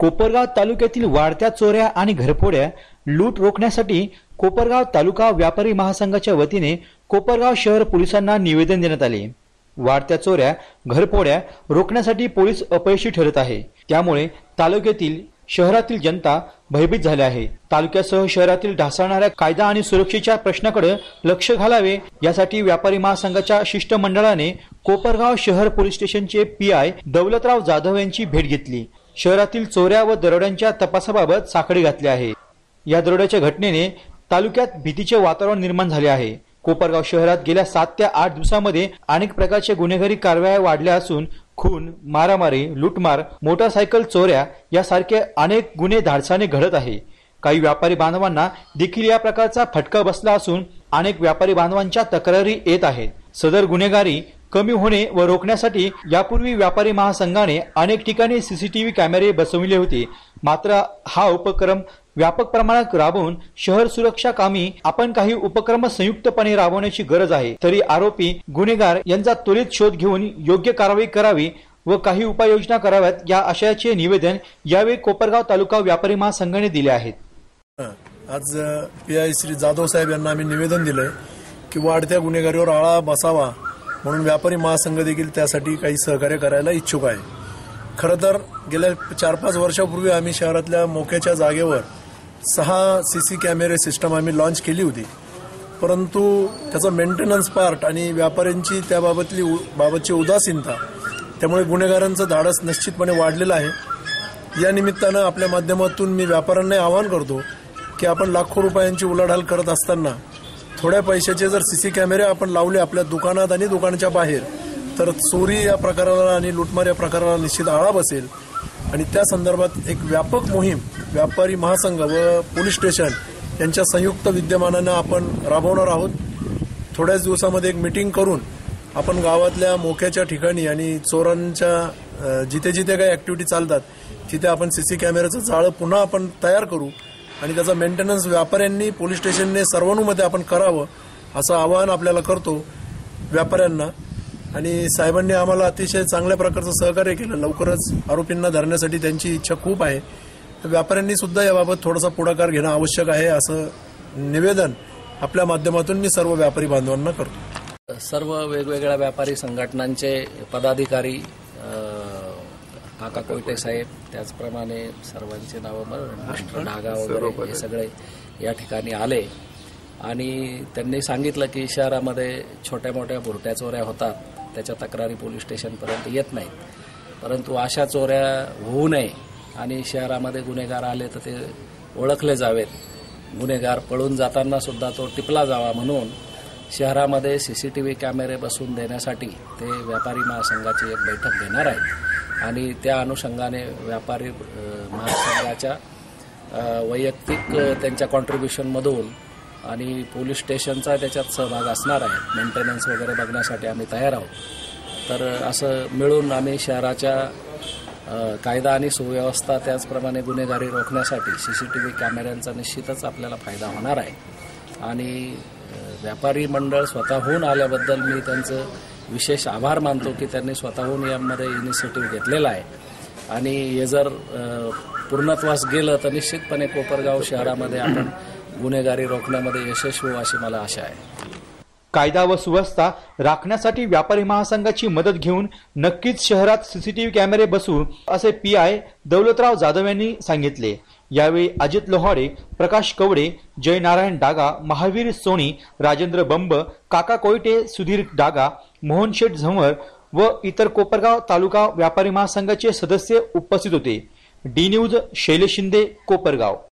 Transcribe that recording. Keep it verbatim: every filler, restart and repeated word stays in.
कोपरगाव तालुक्यातील वाढत्या चोऱ्या आणि घरफोड्या लूट रोखण्यासाठी कोपरगाव तालुका व्यापारी महासंघाच्या वतीने कोपरगाव शहर पोलिसांना निवेदन देण्यात आले। वाढत्या चोऱ्या घरफोड्या रोखण्यासाठी पोलीस अपयशी ठरत आहे, त्यामुळे तालुक्यातील शहरातील जनता भयभीत झाली आहे। तालुक्यासह शहरातील ढासळणाऱ्या कायदा आणि सुरक्षेच्या प्रश्नाकडे लक्ष घालावे यासाठी व्यापारी महासंघाच्या शिष्टमंडळाने कोपरगाव शहर पोलीस स्टेशनचे पी आय दौलतराव जाधव यांची भेट घेतली। शहरातील चोऱ्या व दरोड्यांच्या तपासाबाबत साखळी घातली आहे। या दरोड्याच्या घटनेने तालुक्यात भीतीचे वातावरण निर्माण झाले आहे। कोपरगाव शहरात गेल्या सात ते आठ दिवसांमध्ये अनेक प्रकारचे गुन्हेगारी कारवाया वाढल्या असून खून, मारामारी, लूटमार, मोटारसायकल चोऱ्या यासारखे अनेक गुन्हे धाडसाने घडत आहे। काही व्यापारी बांधवांना देखील या प्रकारचा फटका बसला असून अनेक व्यापारी बांधवांच्या तक्रारी येत आहेत। सदर गुन्हेगारी कमी होणे व रोखण्यासाठी यापूर्वी व्यापारी महासंघाने अनेक ठिकाणी सीसीटीव्ही कॅमेरे बसविले होते, मात्र हा उपक्रम व्यापक प्रमाणात राबवून शहर सुरक्षा कामी आपण काही उपक्रम संयुक्तपणे राबवण्याची गरज आहे। तरी आरोपी गुन्हेगार यांचा त्वरित शोध घेऊन योग्य कारवाई करावी व काही उपाययोजना कराव्यात या आशयाचे निवेदन यावेळी कोपरगाव तालुका व्यापारी महासंघाने दिले आहेत। आज पी आय श्री जाधव साहेब यांना आम्ही निवेदन दिलंय की वाढत्या गुन्हेगारीवर आळा बसावा म्हणून व्यापारी महासंघ देखील त्यासाठी काही सहकार्य करायला इच्छुक आहे। खरं तर गेल्या चार पाच वर्षापूर्वी आम्ही शहरातल्या मोक्याच्या जागेवर सहा सीसी कॅमेरे सिस्टम आम्ही लॉन्च केली होती, परंतु त्याचा मेंटेनन्स पार्ट आणि व्यापाऱ्यांची त्याबाबतली बाबतची उदासीनता त्यामुळे गुन्हेगारांचं धाडस निश्चितपणे वाढलेलं आहे। या निमित्तानं आपल्या माध्यमातून मी व्यापाऱ्यांना आवाहन करतो की आपण लाखो रुपयांची उलाढाल करत असताना थोड्या पैशाचे जर सीसी कॅमेरे आपण लावले आपल्या दुकानात आणि दुकानाच्या बाहेर तर चोरी या प्रकाराला आणि लूटमार या प्रकाराला निश्चित आळा बसेल। आणि त्या संदर्भात एक व्यापक मोहीम व्यापारी महासंघ व पोलीस स्टेशन यांच्या संयुक्त विद्यमानानं आपण राबवणार आहोत। थोड्याच दिवसामध्ये एक मीटिंग करून आपण गावातल्या मोक्याच्या ठिकाणी आणि चोरांच्या जिथे जिथे काही ऍक्टिव्हिटी चालतात तिथे आपण सीसी कॅमेऱ्याचं जाळं पुन्हा आपण तयार करू आणि त्याचा मेंटेनन्स व्यापाऱ्यांनी पोलीस स्टेशनने सर्वानुमते आपण करावं असं आवाहन आपल्याला करतो व्यापाऱ्यांना। आणि साहेबांनी आम्हाला अतिशय चांगल्या प्रकारचं सहकार्य केलं। लवकरच आरोपींना धरण्यासाठी त्यांची इच्छा खूप आहे, तर व्यापाऱ्यांनी सुद्धा याबाबत थोडासा पुढाकार घेणं आवश्यक आहे असं निवेदन आपल्या माध्यमातून मी सर्व व्यापारी बांधवांना करतो। सर्व वेगवेगळ्या व्यापारी संघटनांचे पदाधिकारी, काका कोयटे साहेब, त्याचप्रमाणे सर्वांचे नावं मास्टर डागा वगैरे हे सगळे या ठिकाणी आले आणि त्यांनी सांगितलं की शहरामध्ये छोट्या मोठ्या भुरट्या चोऱ्या होतात, त्याच्या तक्रारी पोलीस स्टेशनपर्यंत येत नाहीत, परंतु अशा चोऱ्या होऊ नये आणि शहरामध्ये गुन्हेगार आले तर ते ओळखले जावेत, गुन्हेगार पळून जाताना सुद्धा तो टिपला जावा म्हणून शहरामध्ये सीसीटीव्ही कॅमेरे बसवून देण्यासाठी ते व्यापारी महासंघाची एक बैठक घेणार आहेत आणि त्या अनुषंगाने व्यापारी महासंघाच्या वैयक्तिक त्यांच्या कॉन्ट्रीब्युशनमधून आणि पोलीस स्टेशनचा त्याच्यात सहभाग असणार आहे। मेंटेनन्स वगैरे बघण्यासाठी आम्ही तयार आहोत। तर असं मिळून आम्ही शहराच्या कायदा आणि सुव्यवस्था त्याचप्रमाणे गुन्हेगारी रोखण्यासाठी सीसीटीव्ही कॅमेऱ्यांचा निश्चितच आपल्याला फायदा होणार आहे आणि व्यापारी मंडळ स्वतःहून आल्याबद्दल मी त्यांचं विशेष आभार मानतो की त्यांनी स्वतःहून यामध्ये इनिशिएटिव्ह घेतलेला आहे आणि हे जर पूर्णत्वास गेलं तर निश्चितपणे कोपरगाव शहरामध्ये आपण गुन्हेगारी रोखण्यामध्ये यशस्वी होऊ अशी मला आशा आहे। कायदा व सुव्यवस्था राखण्यासाठी व्यापारी महासंघाची मदत घेऊन नक्कीच शहरात सीसीटीव्ही कॅमेरे बसवू असे पी आय दौलतराव जाधव यांनी सांगितले। यावेळी अजित लोहाडे, प्रकाश कवडे, जय नारायण डागा, महावीर सोनी, राजेंद्र बंब, काका कोयटे, सुधीर डागा, मोहन शेठ झंवर व इतर कोपरगाव तालुका व्यापारी महासंघाचे सदस्य उपस्थित होते। D news Shailesh Shinde, Kopargaon.